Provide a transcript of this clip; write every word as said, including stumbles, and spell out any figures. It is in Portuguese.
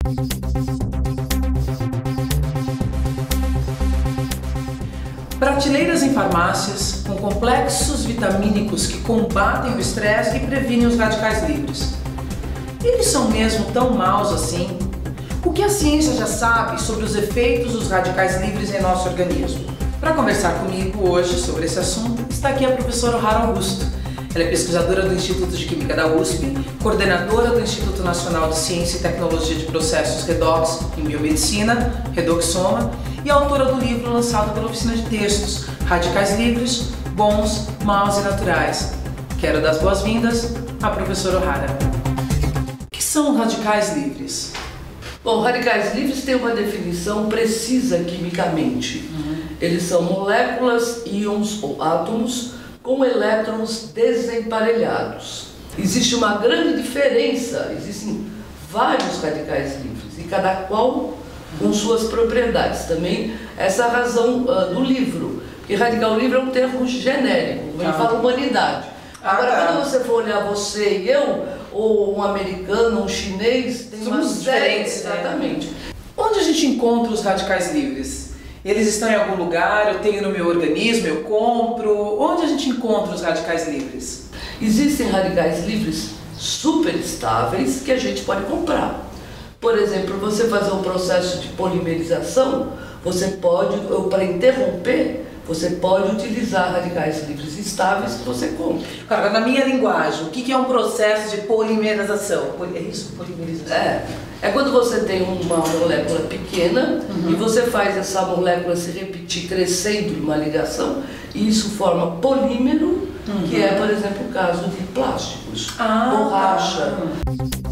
Prateleiras em farmácias com complexos vitamínicos que combatem o estresse e previnem os radicais livres. Eles são mesmo tão maus assim? O que a ciência já sabe sobre os efeitos dos radicais livres em nosso organismo? Para conversar comigo hoje sobre esse assunto, está aqui a professora Ohara Augusto. Ela é pesquisadora do Instituto de Química da U S P, coordenadora do Instituto Nacional de Ciência e Tecnologia de Processos Redox em Biomedicina, Redoxoma, e autora do livro lançado pela Oficina de Textos, Radicais Livres, Bons, Maus e Naturais. Quero dar as boas-vindas à professora Ohara. O que são radicais livres? Bom, radicais livres têm uma definição precisa quimicamente. Uhum. Eles são moléculas, íons ou átomos com elétrons desemparelhados. Existe uma grande diferença, existem vários radicais livres e cada qual com suas propriedades. Também essa é a razão uh, do livro, porque radical livre é um termo genérico, como ele fala humanidade. Agora, ah, quando você for olhar você e eu, ou um americano, um chinês, tem uma série, exatamente. Né? Onde a gente encontra os radicais livres? Eles estão em algum lugar, eu tenho no meu organismo, eu compro. Onde a gente encontra os radicais livres? Existem radicais livres super estáveis que a gente pode comprar. Por exemplo, você fazer um processo de polimerização, você pode, ou para interromper, você pode utilizar radicais livres estáveis que você compra. Agora, na minha linguagem, o que é um processo de polimerização? É isso? Polimerização? É. É quando você tem uma molécula pequena, uhum, e você faz essa molécula se repetir crescendo numa ligação, e isso forma polímero, uhum, que é, por exemplo, o caso de plásticos, ah, borracha. Tá.